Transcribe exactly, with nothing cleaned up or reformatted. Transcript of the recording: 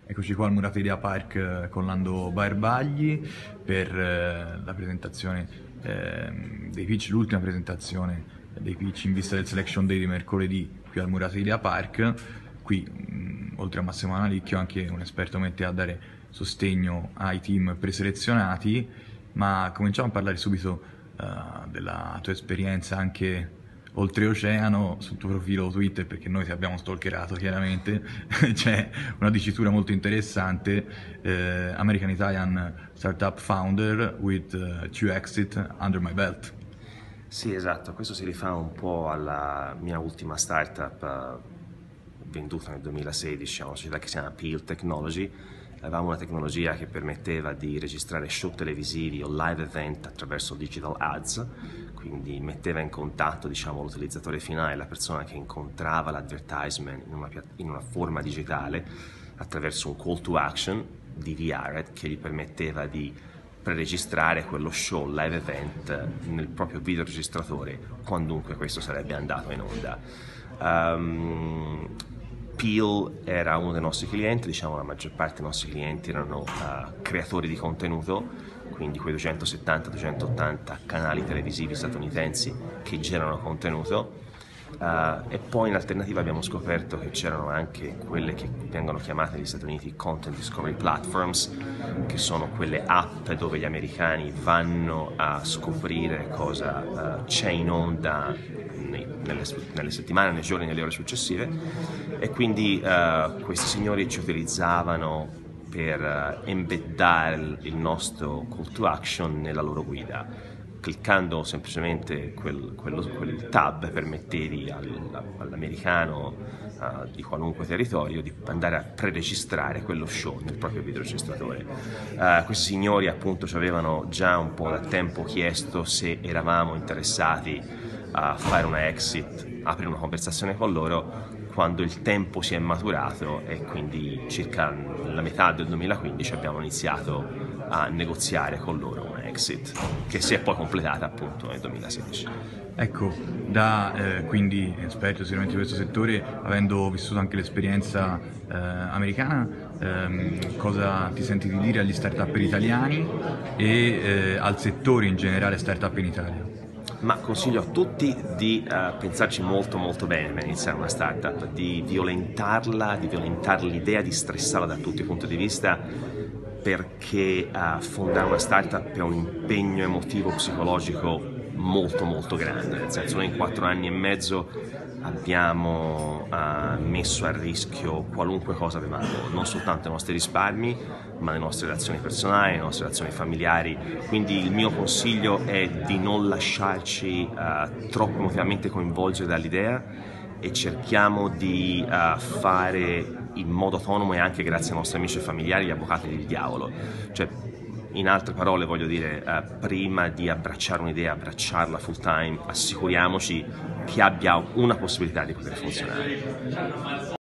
Eccoci qua al Murat Idea Park eh, con Lando Barbagli per eh, la presentazione eh, dei pitch, l'ultima presentazione dei pitch in vista del Selection Day di mercoledì qui al Murat Idea Park. Qui, mh, oltre a Massimo Analicchio, anche un esperto mette a dare sostegno ai team preselezionati, ma cominciamo a parlare subito uh, della tua esperienza anche oltreoceano. Sul tuo profilo Twitter, perché noi ti abbiamo stalkerato chiaramente, c'è una dicitura molto interessante: eh, American Italian Startup Founder with uh, two exit under my belt. Sì, esatto, questo si rifà un po' alla mia ultima startup uh, venduta nel duemilasedici a una società che si chiama Peel Technology. Avevamo una tecnologia che permetteva di registrare show televisivi o live event attraverso digital ads, quindi metteva in contatto, diciamo, l'utilizzatore finale, la persona che incontrava l'advertisement in una, in una forma digitale attraverso un call to action D V R che gli permetteva di preregistrare quello show live event nel proprio videoregistratore quandunque questo sarebbe andato in onda. Um, Peel era uno dei nostri clienti, diciamo la maggior parte dei nostri clienti erano uh, creatori di contenuto, quindi quei duecentosettanta duecentottanta canali televisivi statunitensi che generano contenuto. Uh, e poi in alternativa abbiamo scoperto che c'erano anche quelle che vengono chiamate negli Stati Uniti Content Discovery Platforms, che sono quelle app dove gli americani vanno a scoprire cosa uh, c'è in onda nei, nelle, nelle settimane, nei giorni, nelle ore successive, e quindi uh, questi signori ci utilizzavano per uh, embeddare il nostro call to action nella loro guida. Cliccando semplicemente quel, quello, quel tab permettevi al, all'americano uh, di qualunque territorio di andare a preregistrare quello show nel proprio videoregistratore. Uh, questi signori appunto ci avevano già un po' da tempo chiesto se eravamo interessati a fare una exit, aprire una conversazione con loro, quando il tempo si è maturato, e quindi circa la metà del duemilaquindici abbiamo iniziato a negoziare con loro una exit che si è poi completata appunto nel duemilasedici. Ecco, da eh, quindi esperto sicuramente di questo settore, avendo vissuto anche l'esperienza eh, americana, ehm, cosa ti senti di dire agli start-up italiani e eh, al settore in generale start-up in Italia? Ma consiglio a tutti di uh, pensarci molto molto bene per iniziare una startup, di violentarla, di violentare l'idea, di stressarla da tutti i punti di vista, perché uh, fondare una startup è un impegno emotivo, psicologico molto molto grande. Nel senso, noi in quattro anni e mezzo abbiamo uh, messo a rischio qualunque cosa avevamo, non soltanto i nostri risparmi, ma le nostre relazioni personali, le nostre relazioni familiari. Quindi il mio consiglio è di non lasciarci uh, troppo emotivamente coinvolgere dall'idea, e cerchiamo di uh, fare in modo autonomo, e anche grazie ai nostri amici e familiari, gli avvocati del diavolo. Cioè, in altre parole, voglio dire, uh, prima di abbracciare un'idea, abbracciarla full time, assicuriamoci che abbia una possibilità di poter funzionare.